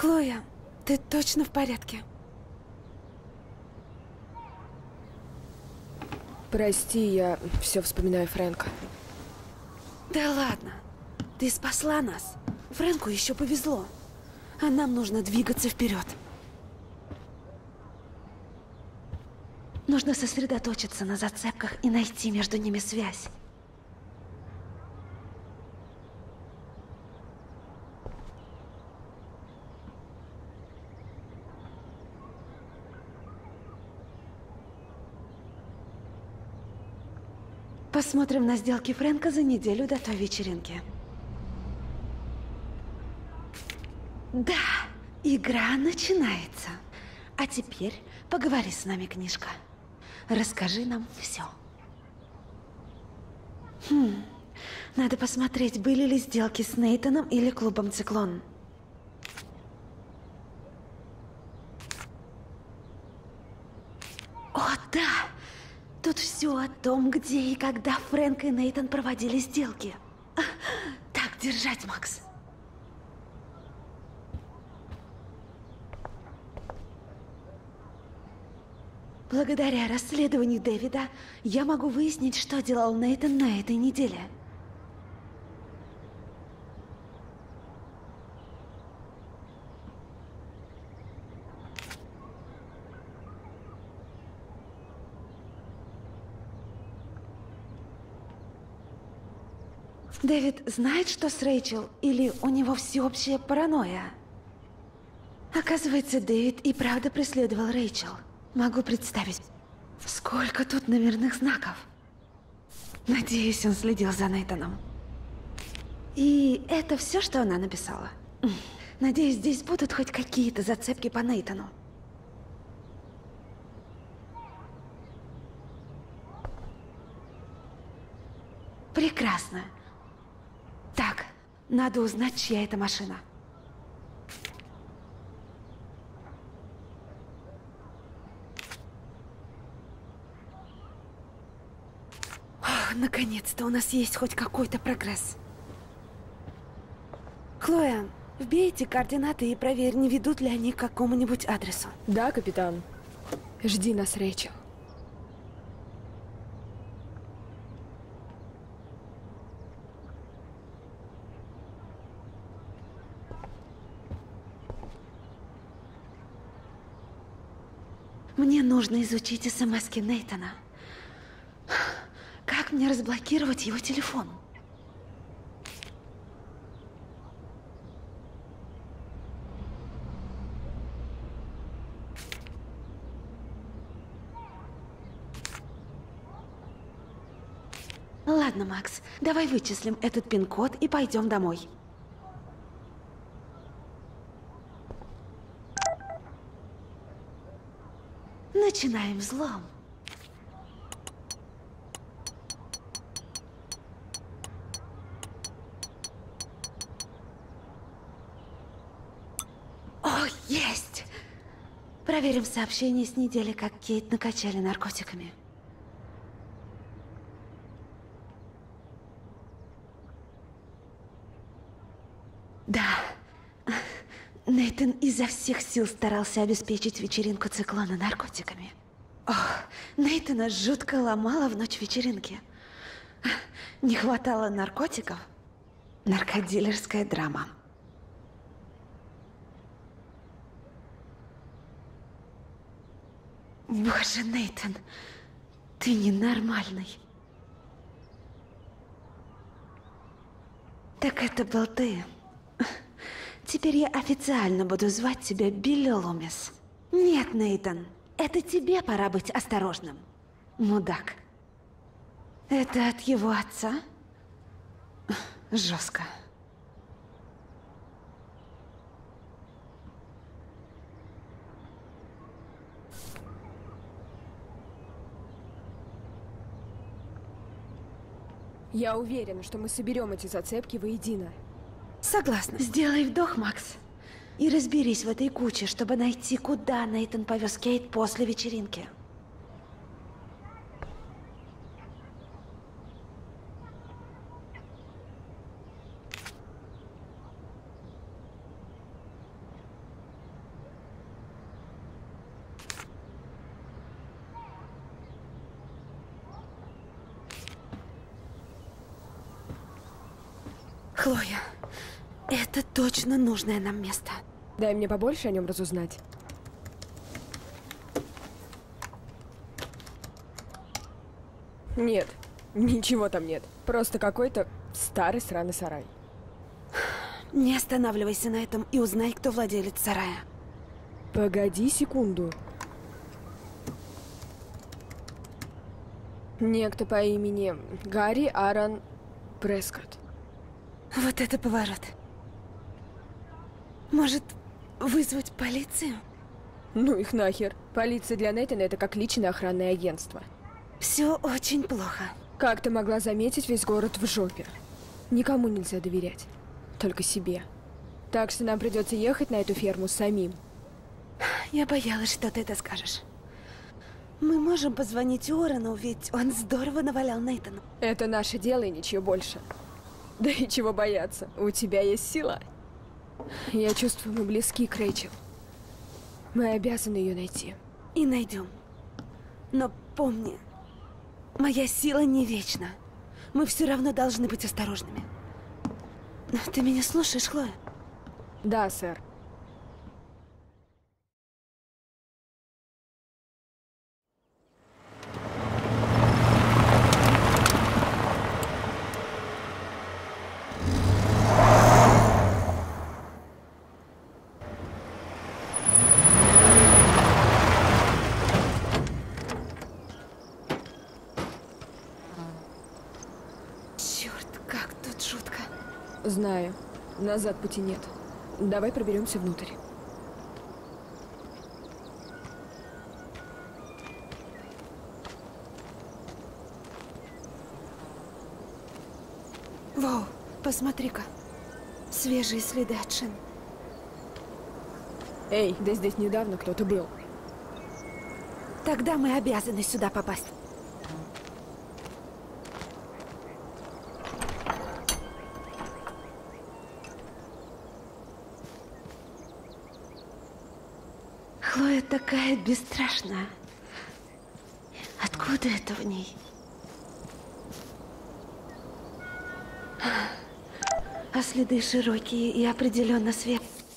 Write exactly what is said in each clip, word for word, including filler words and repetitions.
Хлоя, ты точно в порядке? Прости, я все вспоминаю Фрэнка. Да ладно. Ты спасла нас. Фрэнку еще повезло. А нам нужно двигаться вперед. Нужно сосредоточиться на зацепках и найти между ними связь. Посмотрим на сделки Фрэнка за неделю до той вечеринки. Да, игра начинается. А теперь поговори с нами, книжка. Расскажи нам все. Хм, надо посмотреть, были ли сделки с Нейтаном или клубом «Циклон». О, да! Тут все о том, где и когда Фрэнк и Нейтан проводили сделки. Так держать, Макс. Благодаря расследованию Дэвида я могу выяснить, что делал Нейтан на этой неделе. Дэвид знает, что с Рэйчел, или у него всеобщая паранойя? Оказывается, Дэвид и правда преследовал Рэйчел. Могу представить, сколько тут номерных знаков. Надеюсь, он следил за Нейтаном. И это все, что она написала? Надеюсь, здесь будут хоть какие-то зацепки по Нейтану. Прекрасно. Так, надо узнать, чья это машина. Наконец-то у нас есть хоть какой-то прогресс. Хлоя, вбей эти координаты и проверь, не ведут ли они к какому-нибудь адресу. Да, капитан. Жди нас, Рэйчел. Мне нужно изучить смски Нейтана. Как мне разблокировать его телефон? Ладно, Макс, давай вычислим этот пин-код и пойдем домой. Начинаем взлом. О, есть! Проверим сообщение с недели, как Кейт накачали наркотиками. Да. Нейтан изо всех сил старался обеспечить вечеринку «Циклона» наркотиками. Ох, Нейтана жутко ломало в ночь вечеринки. Не хватало наркотиков? Наркодилерская драма. Боже, Нейтан, ты ненормальный. Так это был ты. Теперь я официально буду звать тебя Билли Лумис. Нет, Нейтан, это тебе пора быть осторожным. Мудак. Это от его отца? Жестко. Я уверена, что мы соберем эти зацепки воедино. Согласна. Сделай вдох, Макс. И разберись в этой куче, чтобы найти, куда Нейтан повез Кейт после вечеринки. Хлоя, это точно нужное нам место. Дай мне побольше о нем разузнать. Нет, ничего там нет. Просто какой-то старый сраный сарай. Не останавливайся на этом и узнай, кто владелец сарая. Погоди секунду. Некто по имени Гарри Аарон Прескотт. Вот это поворот. Может, вызвать полицию? Ну их нахер. Полиция для Нейтана — это как личное охранное агентство. Все очень плохо. Как ты могла заметить, весь город в жопе? Никому нельзя доверять. Только себе. Так что нам придется ехать на эту ферму самим. Я боялась, что ты это скажешь. Мы можем позвонить Уоррену, ведь он здорово навалял Нейтану. Это наше дело и ничего больше. Да и чего бояться, у тебя есть сила. Я чувствую, мы близки к Рэйчел. Мы обязаны ее найти. И найдем. Но помни, моя сила не вечна. Мы все равно должны быть осторожными. Ты меня слушаешь, Хлоя? Да, сэр. Черт, как тут жутко. Знаю. Назад пути нет. Давай проберемся внутрь. Вау, посмотри-ка. Свежие следы от шин. Эй, да здесь недавно кто-то был. Тогда мы обязаны сюда попасть. Хлоя такая бесстрашная. Откуда это в ней? А следы широкие и определенно свет.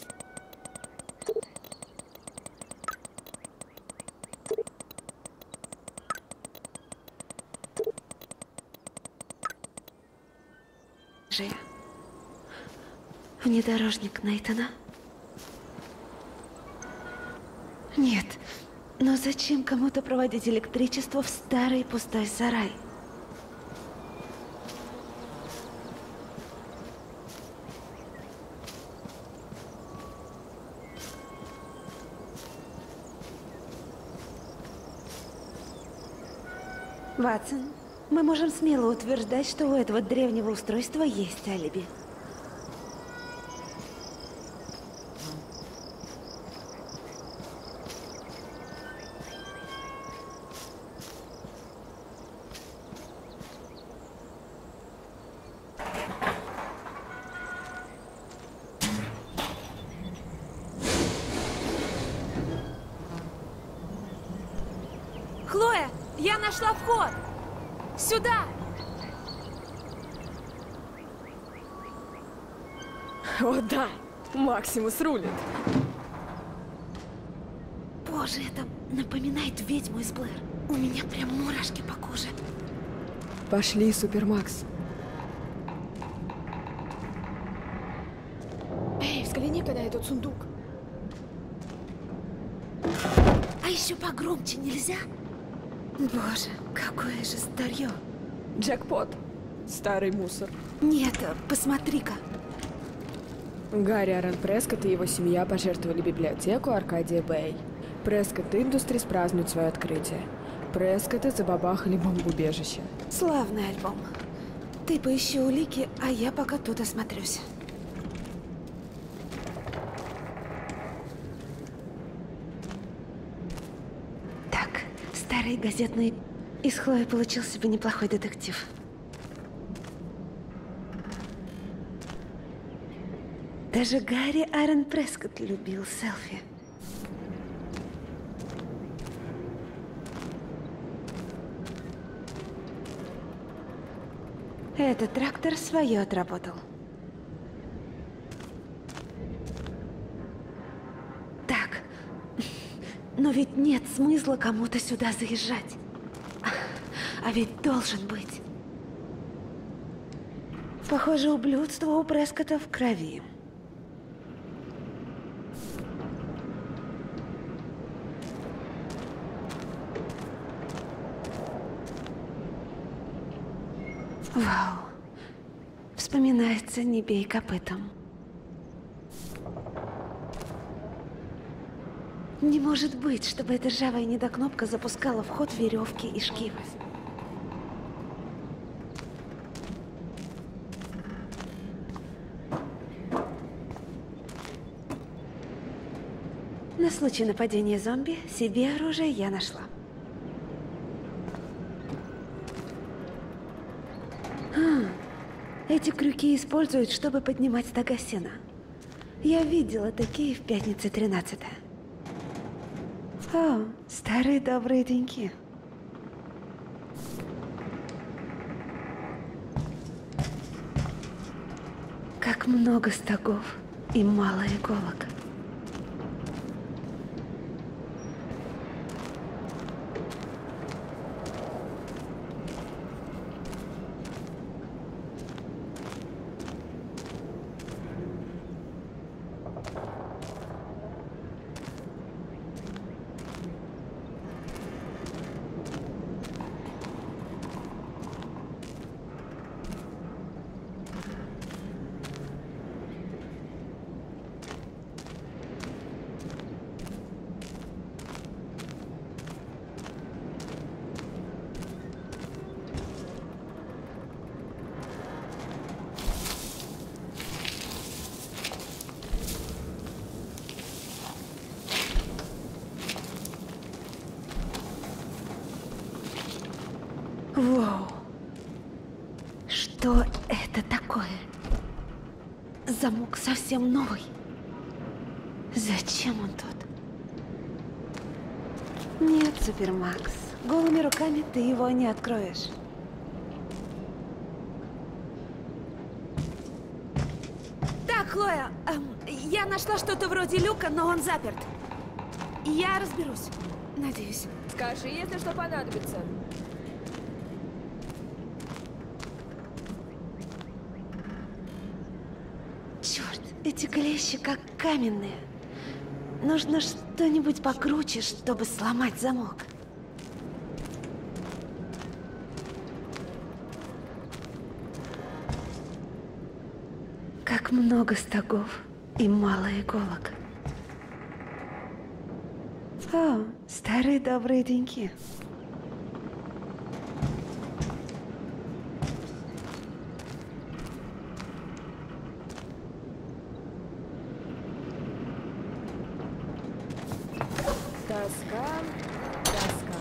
Внедорожник Нейтана? Нет, но зачем кому-то проводить электричество в старый пустой сарай? Ватсон, мы можем смело утверждать, что у этого древнего устройства есть алиби. Хлоя, я нашла вход! Сюда! О да, Максимус рулит. Боже, это напоминает ведьму из Блэр. У меня прям мурашки по коже. Пошли, Супермакс. Эй, взгляни-ка на этот сундук. А еще погромче нельзя? Боже, какое же старье. Джекпот. Старый мусор. Нет, посмотри-ка. Гарри Аарон Прескотт и его семья пожертвовали библиотеку Аркадия Бэй. Прескотт Индустрис празднует свое открытие. Прескотты забабахали бомбоубежище. Славный альбом. Ты поищи улики, а я пока тут осмотрюсь. Так, старый газетный... Из Хлои получился бы неплохой детектив. Даже Гарри Аарон Прескотт любил селфи. Этот трактор свое отработал. Но ведь нет смысла кому-то сюда заезжать. А ведь должен быть. Похоже, ублюдство у Прескотта в крови. Вау. Вспоминается «Не бей копытом». Не может быть, чтобы эта ржавая недокнопка запускала в ход веревки и шкивы. На случай нападения зомби себе оружие я нашла. А, эти крюки используют, чтобы поднимать стога сена. Я видела такие в пятницу тринадцатое. О, старые добрые деньки. Как много стогов и мало иголок. Воу. Что это такое? Замок совсем новый. Зачем он тут? Нет, Супермакс. Голыми руками ты его не откроешь. Так, Хлоя, эм, я нашла что-то вроде люка, но он заперт. Я разберусь. Надеюсь. Скажи, если что понадобится. Черт, эти клещи как каменные. Нужно что-нибудь покруче, чтобы сломать замок. Как много стогов и мало иголок. О, старые добрые деньки. Тоска, тоска.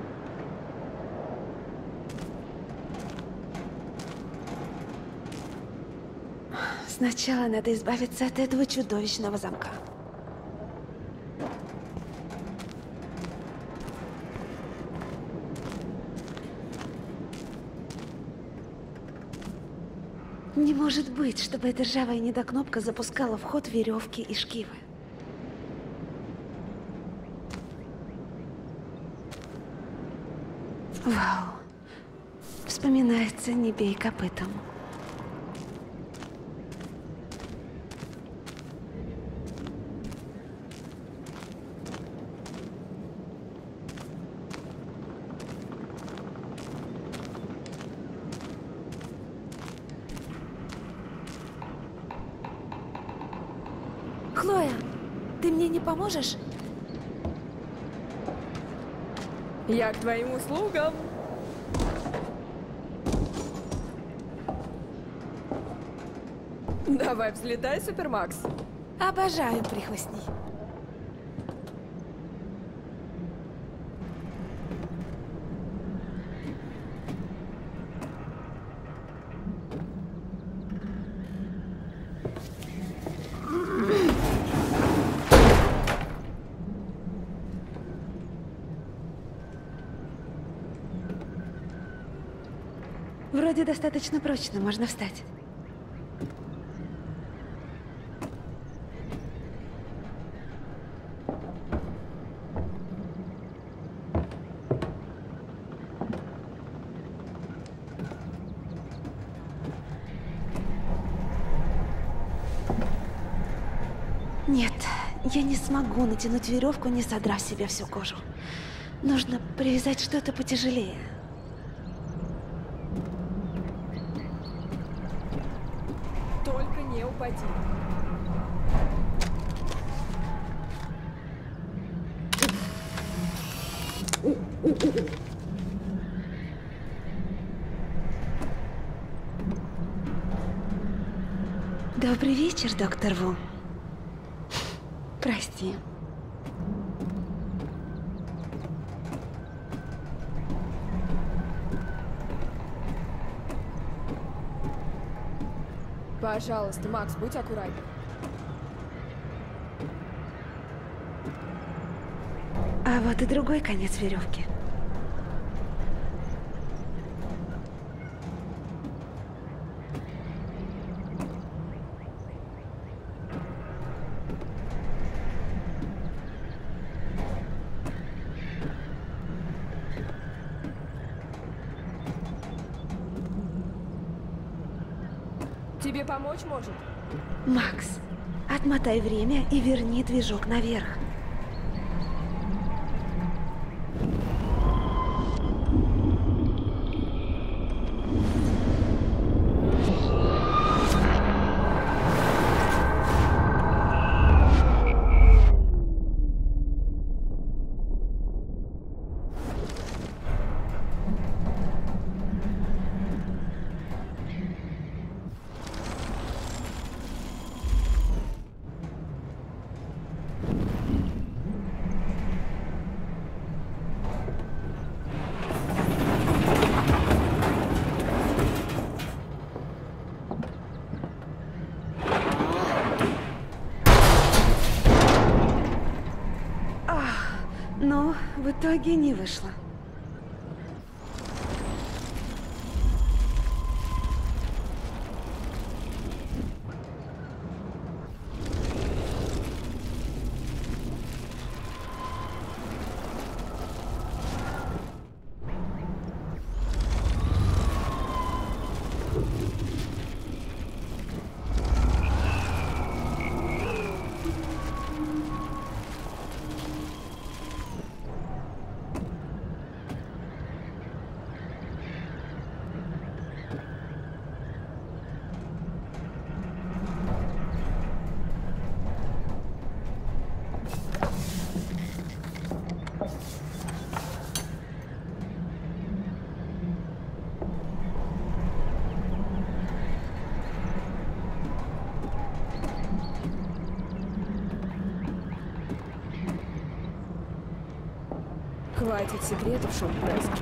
Сначала надо избавиться от этого чудовищного замка. Не может быть, чтобы эта ржавая недокнопка запускала в ход веревки и шкивы. Вау. Вспоминается «Не бей копытом». Хлоя, ты мне не поможешь? Я к твоим услугам. Давай взлетай, Супермакс. Обожаю прихвостней. Вроде достаточно прочно, можно встать. Я не смогу натянуть веревку, не содрав с себя всю кожу. Нужно привязать что-то потяжелее. Только не упади. Добрый вечер, доктор Ву. Прости. Пожалуйста, Макс, будь аккуратней. А вот и другой конец веревки. Тебе помочь может? Макс, отмотай время и верни движок наверх. Но в итоге не вышло. Хватит секретов, Шон Прескотт.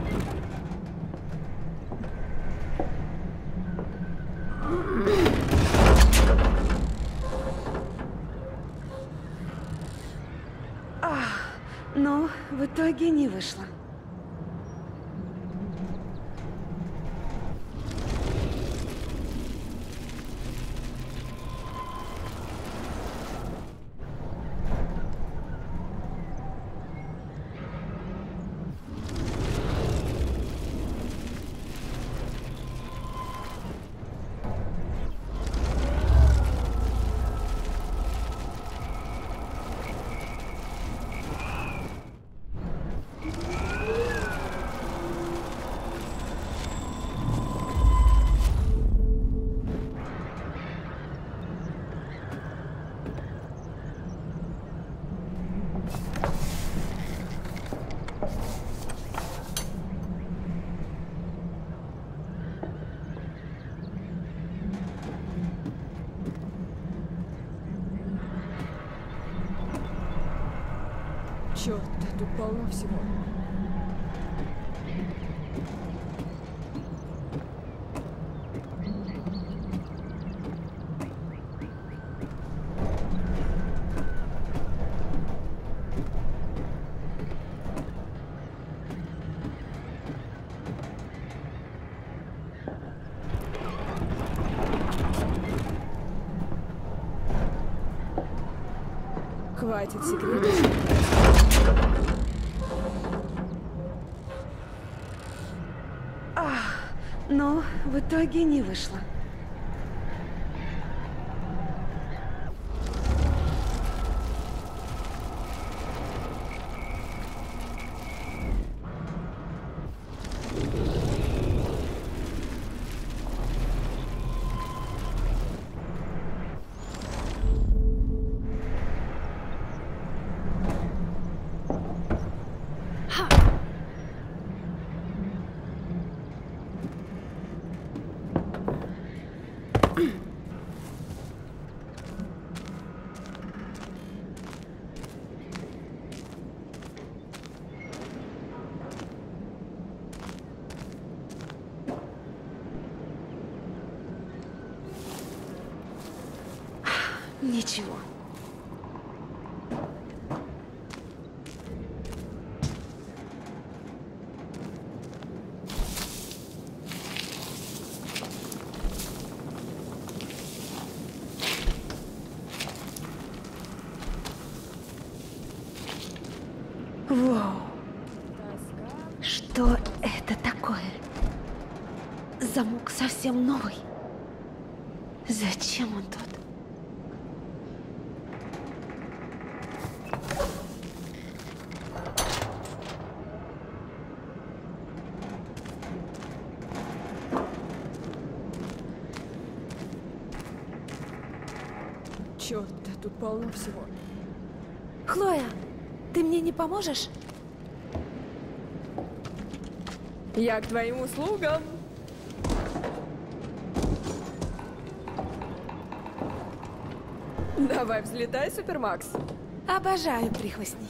Но в итоге не вышло. Черт, тут полно всего. Хватит секретов. Но в итоге не вышло. Ничего. Вау. Что это такое? Замок совсем новый. Зачем он тут? Черт, да тут полно всего. Хлоя, ты мне не поможешь? Я к твоим услугам. Давай, взлетай, Супермакс. Обожаю прихвостней.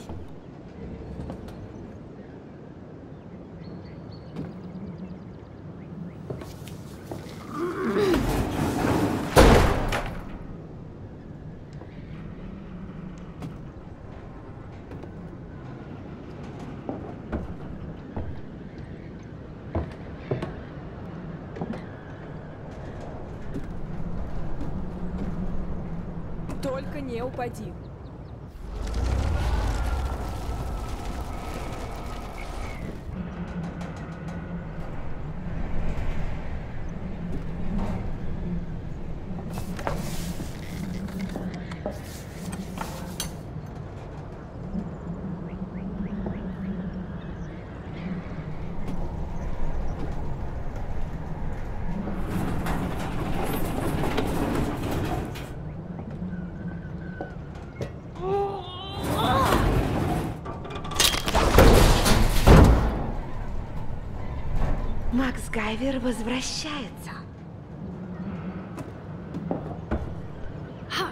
Только не упади. Макс Гайвер возвращается. Ха!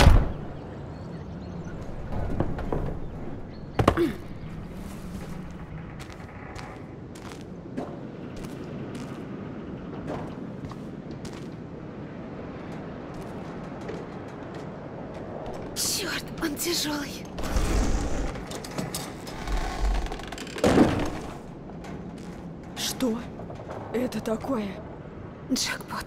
Черт, он тяжелый. Что это такое? Джекпот.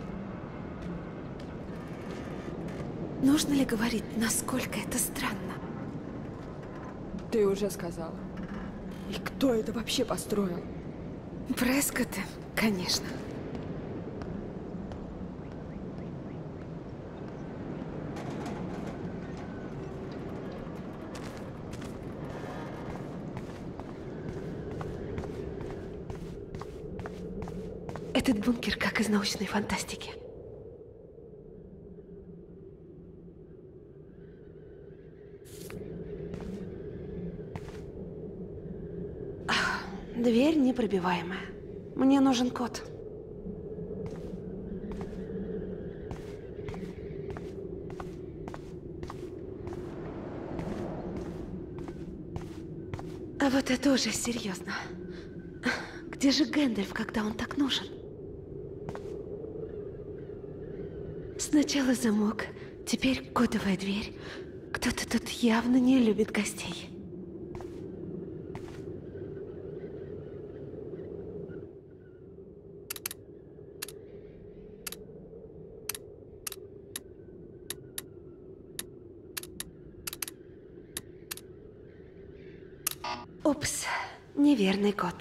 Нужно ли говорить, насколько это странно? Ты уже сказала. И кто это вообще построил? Прескотты, конечно. Этот бункер как из научной фантастики. Ах, дверь непробиваемая. Мне нужен код. А вот это уже серьезно. Где же Гэндальф, когда он так нужен? Сначала замок, теперь кодовая дверь. Кто-то тут явно не любит гостей. Упс, неверный код.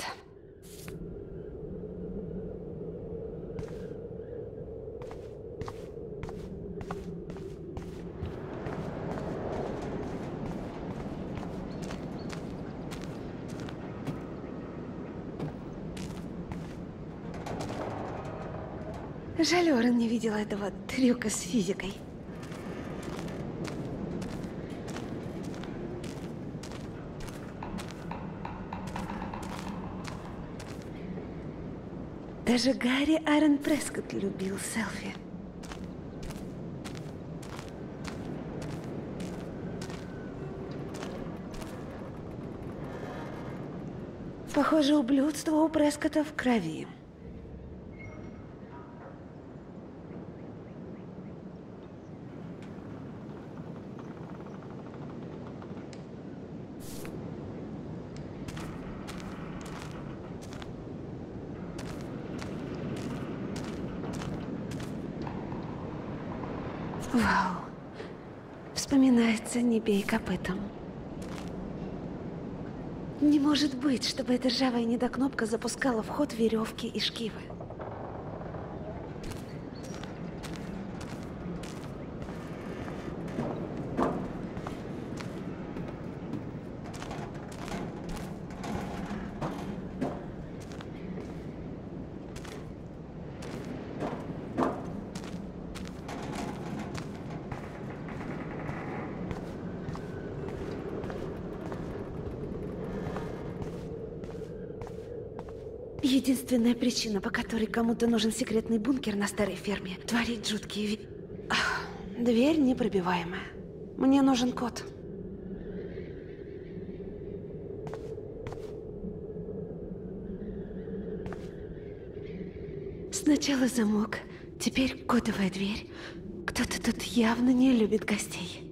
Жаль, Орен не видела этого трюка с физикой. Даже Гарри Арен Прескотт любил селфи. Похоже, ублюдство у Прескотта в крови. Вау. Вспоминается «Не бей копытом». Не может быть, чтобы эта ржавая недокнопка запускала в ход веревки и шкивы. Единственная причина, по которой кому-то нужен секретный бункер на старой ферме, творить жуткие ви... Ах, дверь непробиваемая. Мне нужен код. Сначала замок, теперь кодовая дверь. Кто-то тут явно не любит гостей.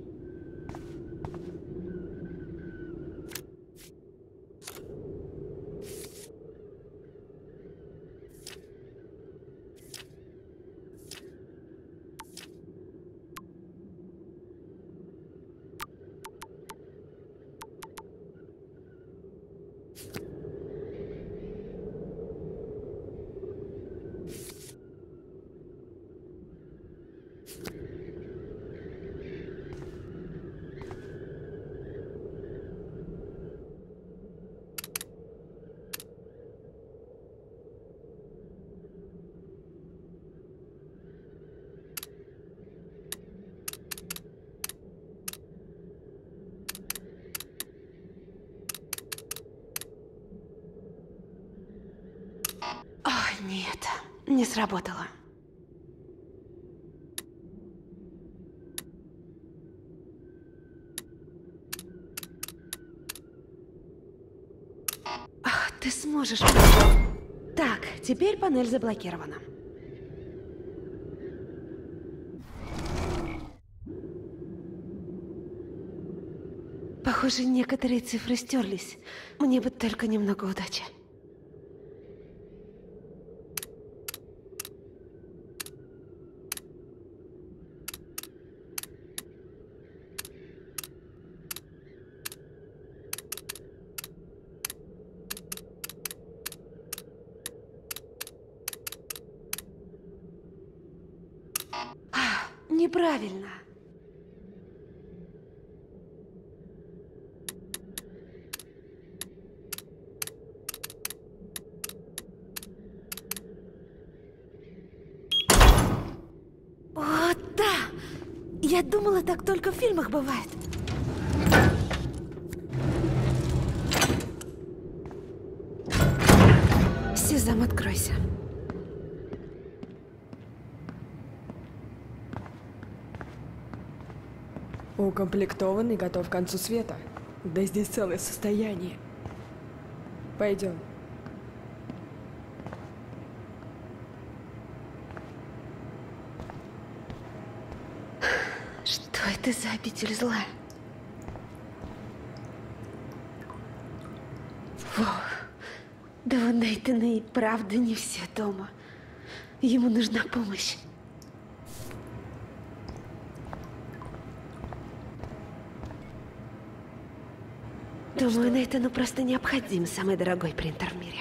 Нет, не сработало. Ах, ты сможешь. Так, теперь панель заблокирована. Похоже, некоторые цифры стерлись. Мне бы только немного удачи. Неправильно. О, да! Я думала, так только в фильмах бывает. Сезам, откройся. Укомплектован и готов к концу света. Да здесь целое состояние. Пойдем. Что это за обитель зла? Фу. Да у Нейтана и правда не все дома. Ему нужна помощь. Думаю, Нейтану просто необходим самый дорогой принтер в мире.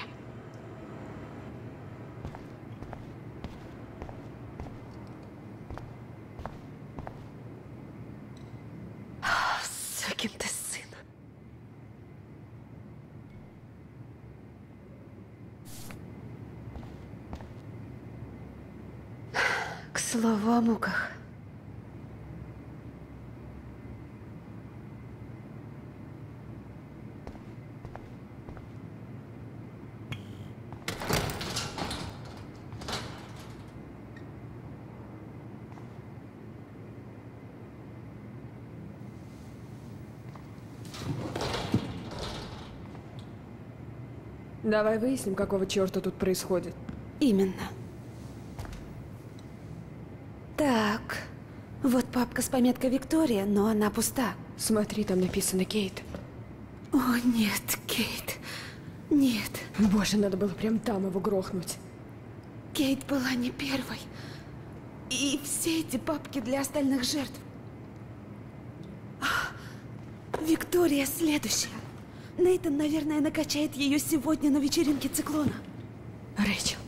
О, сукин ты сын. К слову о муках. Давай выясним, какого черта тут происходит. Именно. Так, вот папка с пометкой Виктория, но она пуста. Смотри, там написано Кейт. О, нет, Кейт. Нет. Боже, надо было прям там его грохнуть. Кейт была не первой. И все эти папки для остальных жертв. Ах, Виктория следующая. Нейтан, наверное, накачает ее сегодня на вечеринке циклона. Рэйчел.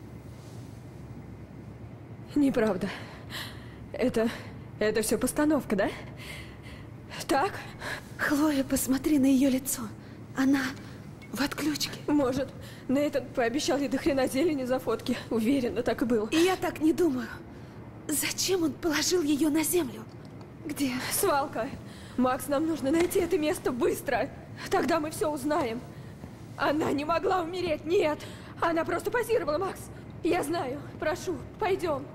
Неправда. Это... это все постановка, да? Так? Хлоя, посмотри на ее лицо. Она в отключке. Может, Нейтан пообещал ей до хрена зелени за фотки. Уверена, так и было. И я так не думаю. Зачем он положил ее на землю? Где? Свалка. Макс, нам нужно найти это место быстро. Тогда мы все узнаем. Она не могла умереть, нет. Она просто позировала, Макс. Я знаю. Прошу, пойдем.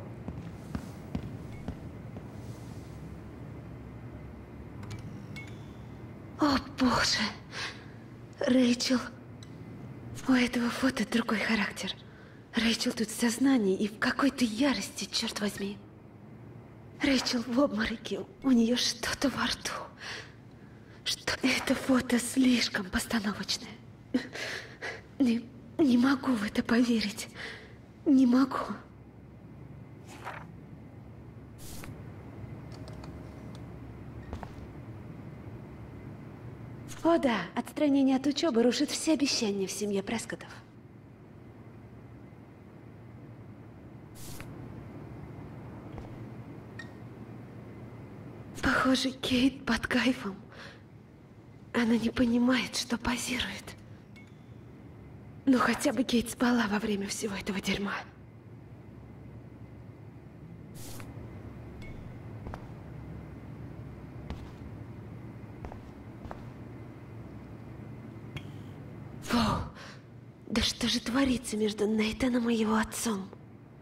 О, боже. Рэйчел. У этого фото другой характер. Рэйчел тут в сознании и в какой-то ярости, черт возьми. Рэйчел в обмороке. У нее что-то во рту. Что это фото слишком постановочное. Не, не могу в это поверить. Не могу. О да, отстранение от учебы рушит все обещания в семье Прескоттов. Похоже, Кейт под кайфом. Она не понимает, что позирует. Но хотя бы Кейт спала во время всего этого дерьма. Фу, да что же творится между Нейтаном и его отцом?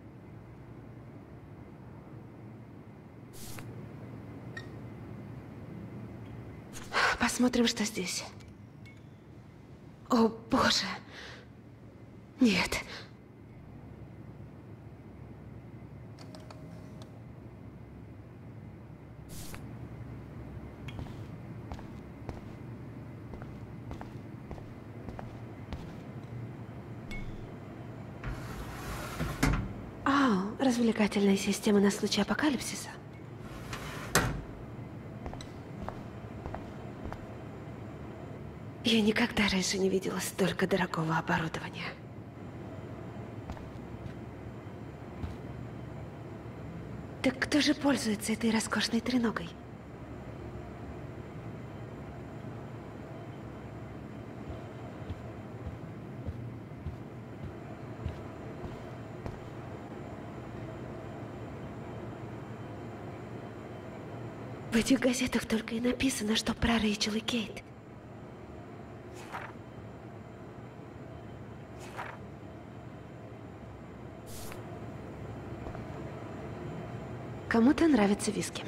Посмотрим, что здесь. О, боже. Нет. Ау, развлекательная система на случай апокалипсиса. Я никогда раньше не видела столько дорогого оборудования. Так кто же пользуется этой роскошной треногой? В этих газетах только и написано, что про Рэйчел и Кейт. Кому-то нравится виски.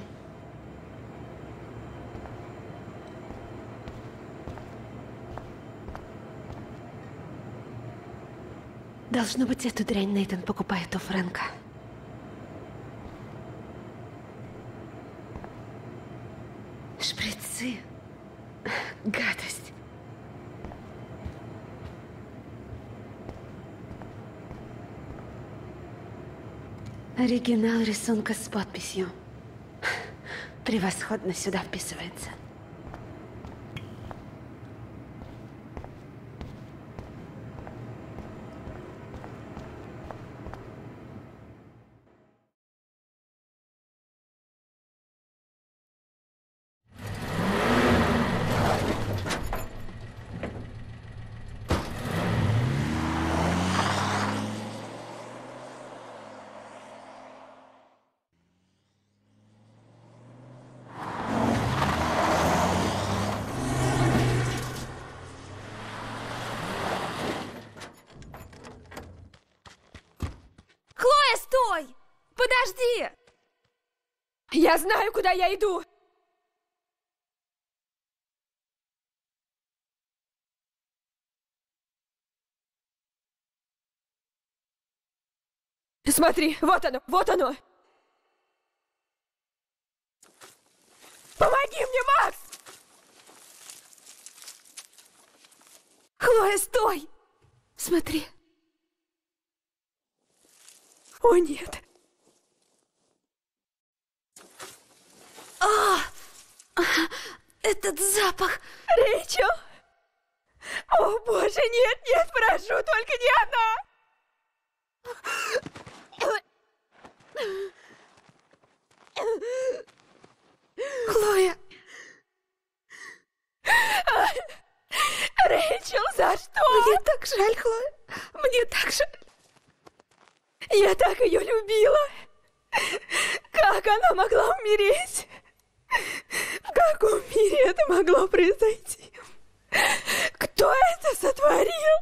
Должно быть, эту дрянь Нейтан покупает у Фрэнка. Шприцы. Гадость. Оригинал рисунка с подписью. Превосходно сюда вписывается. Стой! Подожди! Я знаю, куда я иду! Смотри, вот оно, вот оно! Помоги мне, Макс! Хлоя, стой! Смотри. О, нет. Этот запах. Рэйчел! О, боже, нет, нет, прошу, только не она! Хлоя! Рэйчел, за что? Мне так жаль, Хлоя. Мне так жаль. Я так ее любила. Как она могла умереть? В каком мире это могло произойти? Кто это сотворил?